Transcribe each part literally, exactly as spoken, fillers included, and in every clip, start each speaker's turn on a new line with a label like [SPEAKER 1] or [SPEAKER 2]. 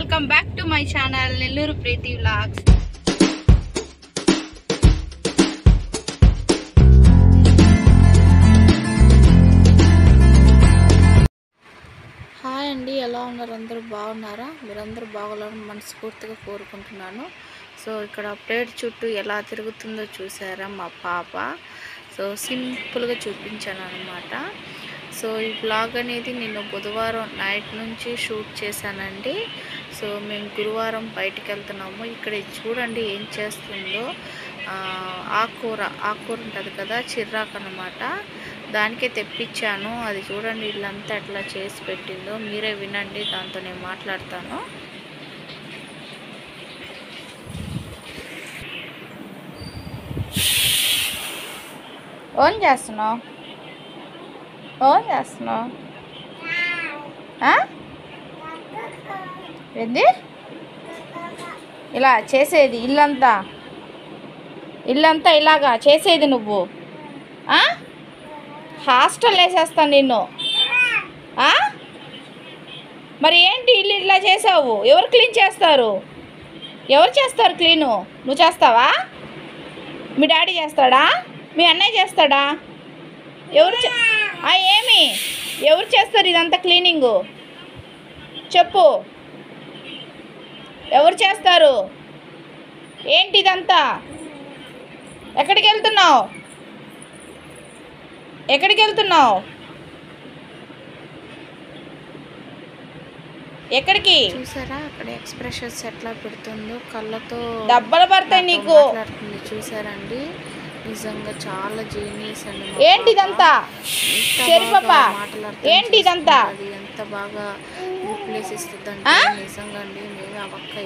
[SPEAKER 1] Welcome back to my channel Nellore Preethi vlogs. Hi అండి, ఎలా ఉన్నారు? అందరూ బాగున్నారా? మీరందరూ బాగోవాలని మనస్ఫూర్తిగా కోరుకుంటున్నాను. సో ఇక్కడ ప్లేట్ చుట్టూ ఎలా తిరుగుతుందో చూసారా మా పాప. సో సింపుల్గా చూపించాను అనమాట. సో ఈ బ్లాగ్ అనేది నేను బుధవారం నైట్ నుంచి షూట్ చేశానండి. సో మేము గురువారం బయటికి వెళ్తున్నాము. ఇక్కడ చూడండి ఏం చేస్తుందో. ఆకుకూర ఆకుకూర ఉంటుంది కదా, చిర్రాకు అనమాట. దానికే తెప్పించాను. అది చూడండి ఇల్లంతా ఎట్లా చేసి పెట్టిందో. మీరే వినండి, దాంతో నేను మాట్లాడతాను. ఓన్ చేస్తున్నావు ఓన్ చేస్తున్నావు ఏంది ఇలా చేసేది? ఇల్లంతా ఇల్లంతా ఇలాగా చేసేది నువ్వు? హాస్టల్ వేసేస్తాను నిన్ను. మరి ఏంటి ఇల్లు ఇట్లా చేసావు? ఎవరు క్లీన్ చేస్తారు? ఎవరు చేస్తారు క్లీను? నువ్వు చేస్తావా? మీ డాడీ చేస్తాడా? మీ అన్నయ్య చేస్తాడా? ఎవరు ఏమి ఎవరు చేస్తారు ఇదంతా క్లీనింగు? చెప్పు, ఎవరు చేస్తారు? ఏంటి ఇదంతా? ఎక్కడికి వెళ్తున్నావు? ఎక్కడికి వెళ్తున్నావు? ఎక్కడికి? చూసారా అక్కడ ఎక్స్ప్రెషన్స్ ఎట్లా పెడుతుందో, కళ్ళతో దెబ్బలు పడతాయి నీకు. చూసారండి, నిజంగా చాలా జీనియస్ అండి. ఏంటి ఇదంతా? ఏంటి ఇదంతా? అది ఎంత బాగా రిప్లేస్ ఇస్తుందంటే నిజంగా అండి. మేము ఆ పక్క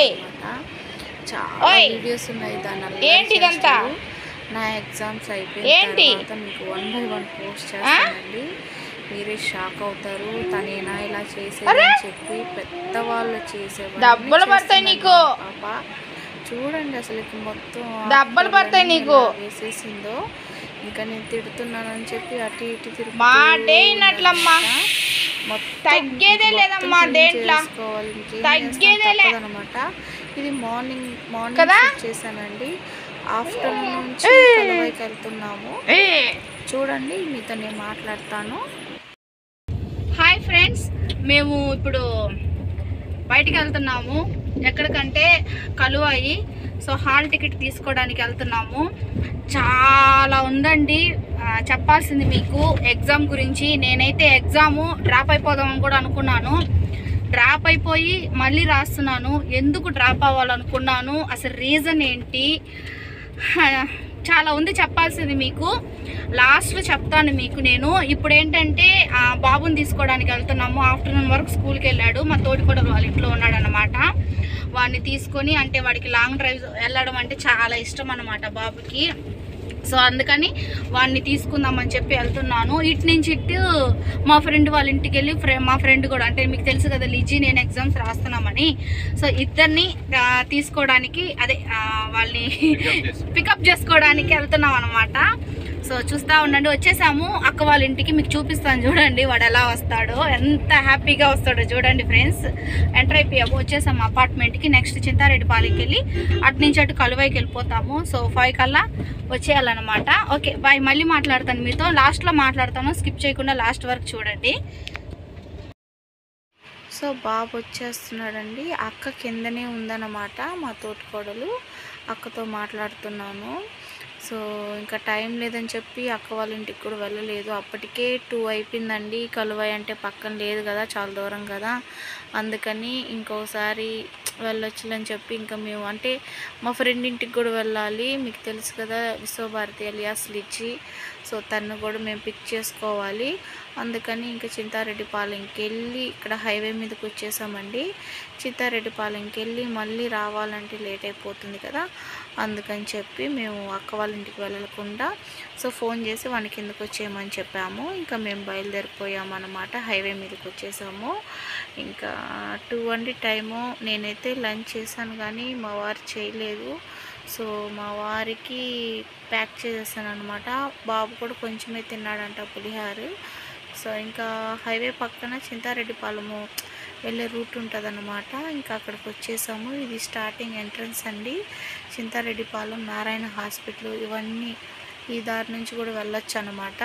[SPEAKER 1] చాలా వీడియోస్ ఉన్నాయి దాని. ఏంటి ఇదంతా? నా ఎగ్జామ్స్ అయిపోయిన తర్వాత మీకు వన్ బై వన్ పోస్ట్ చేస్తానండి. మీరే షాక్ అవుతారు. తనేనా ఇలా చేసేదని చెప్పి పెద్దవాళ్ళు చేసేవాళ్ళు. పాప చూడండి అసలు మొత్తం డబ్బులు పడతాయి నీకు వేసేసిందో. ఇంకా నేను తిడుతున్నానని చెప్పి అటు ఇటు తిరిగి మాటేనట్లమ్మా. తగ్గేదే లేదమ్మా, దేంట్లో తగ్గేదే అనమాట. ఇది మార్నింగ్ మార్నింగ్ చేశానండి. ఆఫ్టర్నూన్ నుంచి కలువైకి వెళ్తున్నాము. చూడండి, మీతో నేను మాట్లాడతాను. హాయ్ ఫ్రెండ్స్, మేము ఇప్పుడు బయటికి వెళ్తున్నాము. ఎక్కడికంటే కలువాయి. సో హాల్ టికెట్ తీసుకోవడానికి వెళ్తున్నాము. చాలా ఉందండి చెప్పాల్సింది మీకు ఎగ్జామ్ గురించి. నేనైతే ఎగ్జాము డ్రాప్ అయిపోదామని కూడా అనుకున్నాను. డ్రాప్ అయిపోయి మళ్ళీ రాస్తున్నాను. ఎందుకు డ్రాప్ అవ్వాలనుకున్నాను, అసలు రీజన్ ఏంటి, చాలా ఉంది చెప్పాల్సింది మీకు. లాస్ట్లో చెప్తాను మీకు. నేను ఇప్పుడు ఏంటంటే బాబుని తీసుకోవడానికి వెళ్తున్నాము. ఆఫ్టర్నూన్ వరకు స్కూల్కి వెళ్ళాడు. మా తోటికోడలు వాళ్ళ ఇంట్లో ఉన్నాడు అనమాట. వాడిని తీసుకొని, అంటే వాడికి లాంగ్ డ్రైవ్ వెళ్ళడం అంటే చాలా ఇష్టం అనమాట బాబుకి. సో అందుకని వాడిని తీసుకుందామని చెప్పి వెళ్తున్నాను. ఇటు నుంచి ఇటు మా ఫ్రెండ్ వాళ్ళ ఇంటికి వెళ్ళి ఫ్రె మా ఫ్రెండ్ కూడా, అంటే మీకు తెలుసు కదా లిజీ నేను ఎగ్జామ్స్ రాస్తున్నామని. సో ఇద్దరిని తీసుకోవడానికి, అదే వాళ్ళని పికప్ చేసుకోవడానికి వెళ్తున్నాం అనమాట. సో చూస్తూ ఉండండి. వచ్చేసాము అక్క వాళ్ళ ఇంటికి. మీకు చూపిస్తాను చూడండి వాడు ఎలా వస్తాడో, ఎంత హ్యాపీగా వస్తాడో చూడండి ఫ్రెండ్స్. ఎంటర్ అయిపోయాము, వచ్చేసాము అపార్ట్మెంట్కి. నెక్స్ట్ చింతారెడ్డిపాలెంకి వెళ్ళి అటు నుంచి అటు కలువైకి వెళ్ళిపోతాము. సో ఫైవ్ కల్లా వచ్చేయాలన్నమాట. ఓకే బాయ్, మళ్ళీ మాట్లాడతాను మీతో. లాస్ట్లో మాట్లాడతాను, స్కిప్ చేయకుండా లాస్ట్ వరకు చూడండి. సో బాబు వచ్చేస్తున్నాడండి. అక్క కిందనే ఉందన్నమాట, మా తోటికోడలు. అక్కతో మాట్లాడుతున్నాను. సో ఇంకా టైం లేదని చెప్పి అక్క వాళ్ళ ఇంటికి కూడా వెళ్ళలేదు. అప్పటికే టూ అయిపోయిందండి. కలువై అంటే పక్కన లేదు కదా, చాలా దూరం కదా. అందుకని ఇంకోసారి వెళ్ళొచ్చులని చెప్పి ఇంకా మేము, అంటే మా ఫ్రెండ్ ఇంటికి కూడా వెళ్ళాలి. మీకు తెలుసు కదా విశ్వభారతి అలియాస్ లిచ్చి. సో తను కూడా మేము పిక్ చేసుకోవాలి. అందుకని ఇంకా చింతారెడ్డిపాలెంకి వెళ్ళి, ఇక్కడ హైవే మీదకి వచ్చేసామండి. చింతారెడ్డిపాలెంకి వెళ్ళి మళ్ళీ రావాలంటే లేట్ అయిపోతుంది కదా. అందుకని చెప్పి మేము అక్క వాళ్ళ ఇంటికి వెళ్ళకుండా సో ఫోన్ చేసి వాడిని కిందకు వచ్చేయమని చెప్పాము. ఇంకా మేము బయలుదేరిపోయాము అన్నమాట. హైవే మీదకి వచ్చేసాము. ఇంకా టూ అండి టైము. నేనైతే లంచ్ చేశాను కానీ మా వారు చేయలేదు. సో మా వారికి ప్యాక్ చేసేసాను అనమాట. బాబు కూడా కొంచెమే తిన్నాడంట పులిహారు. సో ఇంకా హైవే పక్కన చింతారెడ్డిపాలెము వెళ్ళే రూట్ ఉంటుంది అన్నమాట. ఇంకా అక్కడికి వచ్చేసాము. ఇది స్టార్టింగ్ ఎంట్రన్స్ అండి. చింతారెడ్డిపాలెం నారాయణ హాస్పిటల్ ఇవన్నీ ఈ దారి నుంచి కూడా వెళ్ళొచ్చు అన్నమాట.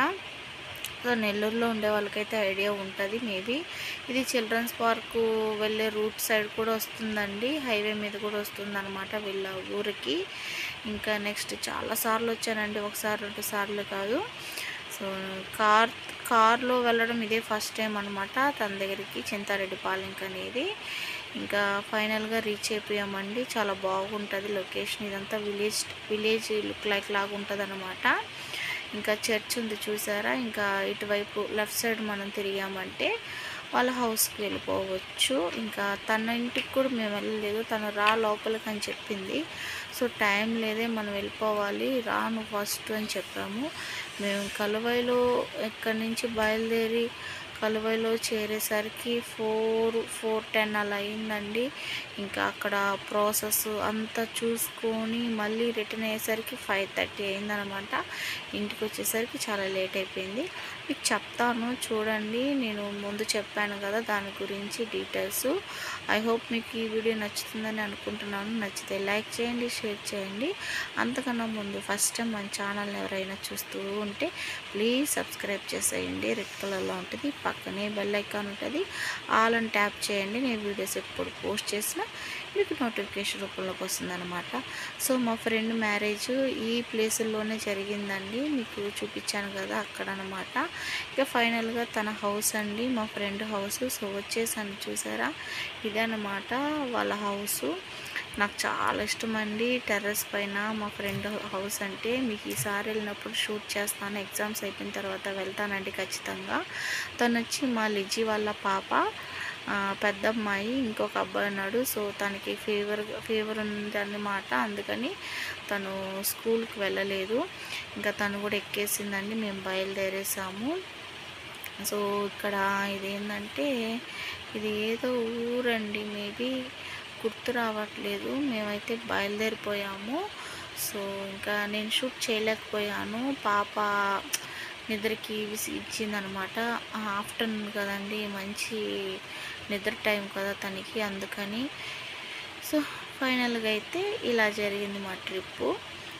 [SPEAKER 1] సో నెల్లూరులో ఉండే వాళ్ళకైతే ఐడియా ఉంటుంది మేబీ. ఇది చిల్డ్రన్స్ పార్కు వెళ్ళే రూట్ సైడ్ కూడా వస్తుందండి, హైవే మీద కూడా వస్తుంది అనమాట వీళ్ళ ఊరికి. ఇంకా నెక్స్ట్ చాలాసార్లు వచ్చానండి, ఒకసారి రెండు సార్లు కాదు. సో కార్ కార్లో వెళ్ళడం ఇదే ఫస్ట్ టైం అనమాట తన దగ్గరికి, చింతారెడ్డిపాలెంకి అనేది. ఇంకా ఫైనల్గా రీచ్ అయిపోయామండి. చాలా బాగుంటుంది లొకేషన్, ఇదంతా విలేజ్ విలేజ్ లుక్ లైక్ లాగా ఉంటుంది అనమాట. ఇంకా చర్చ్ ఉంది చూసారా. ఇంకా ఇటువైపు లెఫ్ట్ సైడ్ మనం తిరిగామంటే వాళ్ళ హౌస్కి వెళ్ళిపోవచ్చు. ఇంకా తన ఇంటికి కూడా మేము వెళ్ళలేదు, తను రా లోపలికి అని చెప్పింది. సో టైం లేదే, మనం వెళ్ళిపోవాలి, రాను ఫస్ట్ అని చెప్పాము. మేము కలువైలో ఇక్కడి నుంచి బయలుదేరి కలువైలో చేరేసరికి ఫోర్ ఫోర్ టెన్ అలా అయిందండి. ఇంకా అక్కడ ప్రాసెస్ అంతా చూసుకొని మళ్ళీ రిటర్న్ అయ్యేసరికి ఫైవ్ థర్టీ అయిందనమాట. ఇంటికి వచ్చేసరికి చాలా లేట్ అయిపోయింది. మీకు చెప్తాను చూడండి, నేను ముందు చెప్పాను కదా దాని గురించి డీటెయిల్స్. ఐ హోప్ మీకు ఈ వీడియో నచ్చుతుందని అనుకుంటున్నాను. నచ్చితే లైక్ చేయండి, షేర్ చేయండి. అంతకన్నా ముందు ఫస్ట్ టైం మన ఛానల్ని ఎవరైనా చూస్తూ ఉంటే ప్లీజ్ సబ్స్క్రైబ్ చేసేయండి. రెడ్ కలర్లో ఉంటుంది, పక్కనే బెల్ ఐకాన్ ఉంటుంది, ఆల్ అని ట్యాప్ చేయండి. నేను వీడియోస్ ఎప్పుడు పోస్ట్ చేసినా మీకు నోటిఫికేషన్ రూపంలోకి వస్తుందన్నమాట. సో మా ఫ్రెండ్ మ్యారేజ్ ఈ ప్లేసుల్లోనే జరిగిందండి, మీకు చూపించాను కదా అక్కడ అనమాట. ఇక ఫైనల్గా తన హౌస్ అండి, మా ఫ్రెండ్ హౌస్. సో వచ్చేసాను చూసారా, ఇదే అనమాట వాళ్ళ హౌసు. నాకు చాలా ఇష్టం అండి టెర్రస్ పైన మా ఫ్రెండ్ హౌస్ అంటే. మీకు ఈసారి వెళ్ళినప్పుడు షూట్ చేస్తాను, ఎగ్జామ్స్ అయిపోయిన తర్వాత వెళ్తానండి ఖచ్చితంగా. తను వచ్చి మా లిజీ వాళ్ళ పాప, పెద్ద అమ్మాయి. ఇంకొక అబ్బాయి ఉన్నాడు. సో తనకి ఫీవర్ ఫీవర్ ఉందన్నమాట, అందుకని తను స్కూల్కి వెళ్ళలేదు. ఇంకా తను కూడా ఎక్కేసిందండి, మేము బయలుదేరేసాము. సో ఇక్కడ ఇదేంటంటే ఇది ఏదో ఊరండి, మేబీ గుర్తు రావట్లేదు. మేమైతే బయలుదేరిపోయాము. సో ఇంకా నేను షూట్ చేయలేకపోయాను, పాప నిద్రకి ఇచ్చిందనమాట. ఆఫ్టర్నూన్ కదండి, మంచి నిద్ర టైం కదా తనకి, అందుకని. సో ఫైనల్గా అయితే ఇలా జరిగింది మా ట్రిప్పు.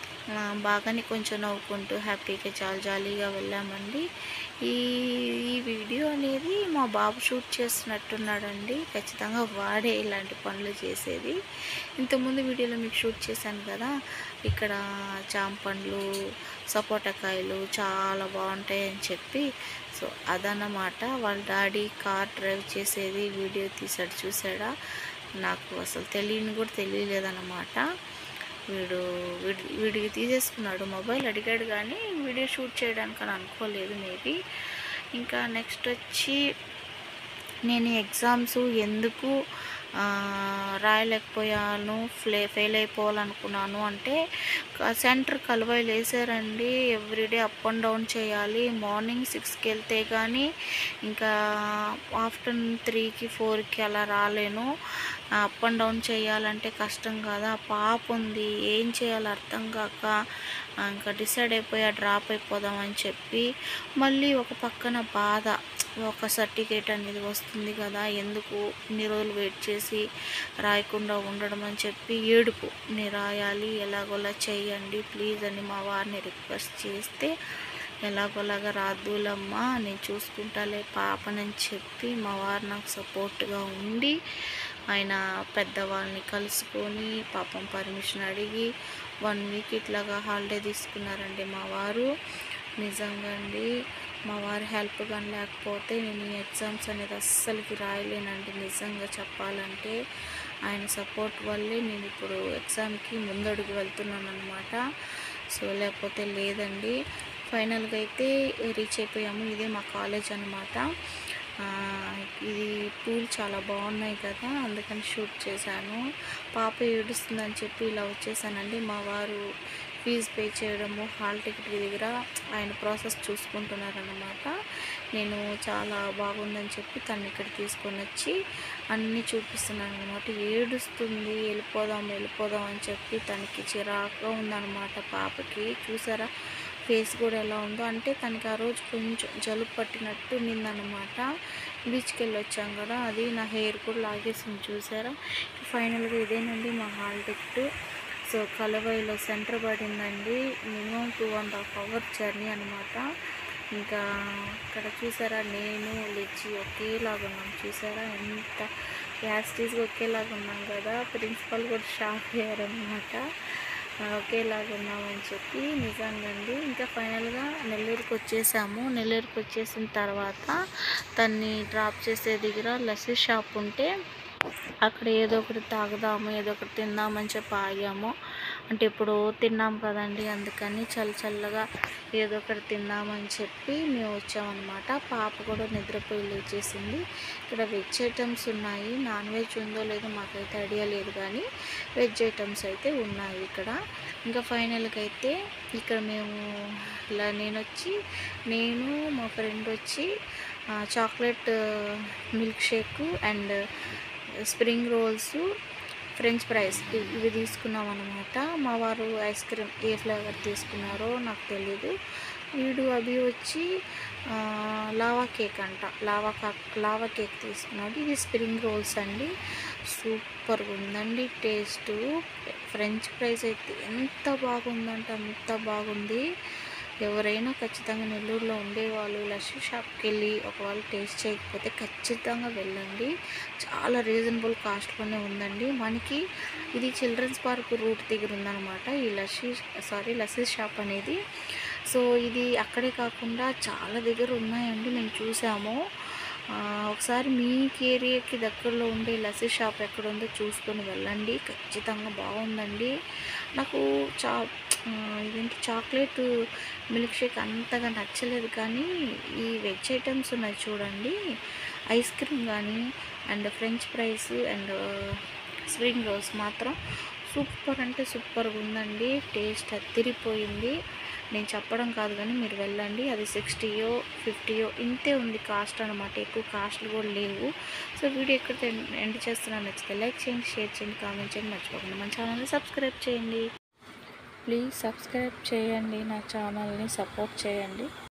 [SPEAKER 1] బాగానే కొంచెం నవ్వుకుంటూ హ్యాపీగా చాలా జాలీగా వెళ్ళామండి. ఈ ఈ వీడియో అనేది మా బాబు షూట్ చేస్తున్నట్టున్నాడండి, ఖచ్చితంగా వాడే ఇలాంటి పనులు చేసేది. ఇంతకుముందు వీడియోలో మీకు షూట్ చేశాను కదా, ఇక్కడ జామ పండ్లు, సపోటాకాయలు చాలా బాగుంటాయి అని చెప్పి. సో అదన్నమాట వాళ్ళ డాడీ కార్ డ్రైవ్ చేసేది వీడియో తీసాడు చూసాడా. నాకు అసలు తెలియని కూడా తెలియలేదన్నమాట. వీడు వీడి వీడికి తీసేసుకున్నాడు మొబైల్, అడిగాడు కానీ వీడియో షూట్ చేయడానికి అని అనుకోలేదు మేబీ. ఇంకా నెక్స్ట్ వచ్చి నేను ఎగ్జామ్స్ ఎందుకు రాయలేకపోయాను, ఫ్లే ఫెయిల్ అయిపోవాలనుకున్నాను అంటే, సెంటర్ కలువైలు వేసారండి. ఎవ్రీడే అప్ అండ్ డౌన్ చేయాలి. మార్నింగ్ సిక్స్కి వెళ్తే కానీ ఇంకా ఆఫ్టర్నూన్ త్రీకి ఫోర్కి అలా రాలేను. అప్ అండ్ డౌన్ చేయాలంటే కష్టం కదా, పాప ఉంది, ఏం చేయాలో అర్థం కాక ఇంకా డిసైడ్ అయిపోయా డ్రాప్ అయిపోదామని చెప్పి. మళ్ళీ ఒక పక్కన బాధ, ఒక సర్టిఫికేట్ అనేది వస్తుంది కదా, ఎందుకు ఇన్ని రోజులు వెయిట్ చేసి రాయకుండా ఉండడం అని చెప్పి ఏడుపు. నేను రాయాలి, ఎలాగోలా చేయండి ప్లీజ్ అని మా వారిని రిక్వెస్ట్ చేస్తే, ఎలాగోలాగా రాదులమ్మా నేను చూసుకుంటాలే పాపనని చెప్పి మా వారు నాకు సపోర్ట్గా ఉండి, ఆయన పెద్దవాళ్ళని కలుసుకొని పాపం పర్మిషన్ అడిగి వన్ వీక్ ఇట్లాగా హాలిడే తీసుకున్నారండి మా వారు. నిజంగా అండి మా వారి హెల్ప్ కానీ లేకపోతే నేను ఈ ఎగ్జామ్స్ అనేది అస్సలకి రాయలేనండి. నిజంగా చెప్పాలంటే ఆయన సపోర్ట్ వల్లే నేను ఇప్పుడు ఎగ్జామ్కి ముందడుగు వెళ్తున్నాను అనమాట. సో లేకపోతే లేదండి. ఫైనల్గా అయితే రీచ్ అయిపోయాము. ఇదే మా కాలేజ్ అనమాట. ఇది పూలు చాలా బాగున్నాయి కదా, అందుకని షూట్ చేశాను. పాప ఏడుస్తుందని చెప్పి ఇలా వచ్చేసానండి. మా వారు ఫీజు పే చేయడము, హాల్ టికెట్ దగ్గర ఆయన ప్రాసెస్ చూసుకుంటున్నారన్నమాట. నేను చాలా బాగుందని చెప్పి తను ఇక్కడ తీసుకొని వచ్చి అన్నీ చూపిస్తున్నాను అనమాట. ఏడుస్తుంది, వెళ్ళిపోదాం వెళ్ళిపోదాం అని చెప్పి తనకి చిరాకుగా ఉందన్నమాట పాపకి. చూసారా ఫేస్ కూడా ఎలా ఉందో, అంటే తనకి ఆ రోజు కొంచెం జలుబు పట్టినట్టు నిందనమాట. బీచ్కి వెళ్ళి వచ్చాం కదా, అది నా హెయిర్ కూడా లాగేసింది చూసారా. ఫైనల్గా ఇదేనండి మా హాల్ టికెట్. సో కలవైలో సెంటర్ పడిందండి, minimum two and half hour journey అనమాట. ఇంకా ఇక్కడ చూసారా నేను లెచ్చి ఒకేలాగా ఉన్నాం చూసారా, ఎంత యాస్టీస్గా ఒకేలాగా ఉన్నాం కదా. ప్రిన్సిపల్ కూడా షాక్ అయ్యారనమాట, ఒకేలాగా ఉన్నామని చెప్పి. నిజంగాండి ఇంకా ఫైనల్గా నెల్లూరుకి వచ్చేసాము. నెల్లూరుకి వచ్చేసిన తర్వాత తన్ని డ్రాప్ చేసే దగ్గర లస్సీ షాప్ ఉంటే అక్కడ ఏదో ఒకటి తాగుదాము, ఏదో ఒకటి తిందామని చెప్పి ఆగాము. అంటే ఇప్పుడు తిన్నాం కదండి, అందుకని చల్ల చల్లగా ఏదో ఒకటి తిందామని చెప్పి మేము వచ్చామన్నమాట. పాప కూడా నిద్రపోయి లేచేసింది. ఇక్కడ వెజ్ ఐటమ్స్ ఉన్నాయి, నాన్ వెజ్ ఉందో లేదో మాకైతే ఐడియా లేదు, కానీ వెజ్ ఐటమ్స్ అయితే ఉన్నాయి ఇక్కడ. ఇంకా ఫైనల్గా అయితే ఇక్కడ మేము ఇలా నేను వచ్చి నేను మా ఫ్రెండ్ వచ్చి chocolate milk shake and spring rolls, french fries ఇవి తీసుకున్నాం అనమాట. మా వారు ఐస్ క్రీమ్ ఏ ఫ్లేవర్ తీసుకున్నారో నాకు తెలీదు. వీడు అవి వచ్చి లావా కేక్ అంట, లావా లావా కేక్ తీసుకున్నాడు. ఇది స్ప్రింగ్ రోల్స్ అండి, సూపర్గా ఉందండి టేస్ట్. ఫ్రెంచ్ ఫ్రైస్ అయితే ఎంత బాగుందంటే అంత బాగుంది. ఎవరైనా ఖచ్చితంగా నెల్లూరులో ఉండేవాళ్ళు లస్సీ షాప్కి వెళ్ళి ఒకవేళ టేస్ట్ చేయకపోతే ఖచ్చితంగా వెళ్ళండి. చాలా రీజనబుల్ కాస్ట్లోనే ఉందండి. మనకి ఇది చిల్డ్రన్స్ పార్క్ రూట్ దగ్గర ఉందన్నమాట ఈ లస్సీ సారీ లస్సీ షాప్ అనేది. సో ఇది అక్కడే కాకుండా చాలా దగ్గర ఉన్నాయండి, మేము చూసాము. ఒకసారి మీ ఏరియాకి దగ్గరలో ఉండే లస్సీ షాప్ ఎక్కడ ఉందో చూసుకొని వెళ్ళండి, ఖచ్చితంగా బాగుందండి. నాకు చా ఇదేంటి చాక్లెట్ మిల్క్ షేక్ అంతగా నచ్చలేదు, కానీ ఈ వెజ్ ఐటమ్స్ ఉన్నాయి చూడండి, ఐస్ క్రీమ్ కానీ and french fries and spring rolls మాత్రం సూపర్ అంటే సూపర్గా ఉందండి. టేస్ట్ అదిరిపోయింది. నేను చెప్పడం కాదు కానీ మీరు వెళ్ళండి. అది సిక్స్టీయో ఫిఫ్టీయో ఇంతే ఉంది కాస్ట్ అనమాట, ఎక్కువ కాస్ట్లు కూడా లేవు. సో వీడియో ఎక్కడ ఎండ్ చేస్తున్నాను, నచ్చితే లైక్ చేయండి, షేర్ చేయండి, కామెంట్ చేయండి, మర్చిపోకుండా మన ఛానల్ని సబ్స్క్రైబ్ చేయండి. ప్లీజ్ సబ్స్క్రైబ్ చేయండి, నా ఛానల్ని సపోర్ట్ చేయండి.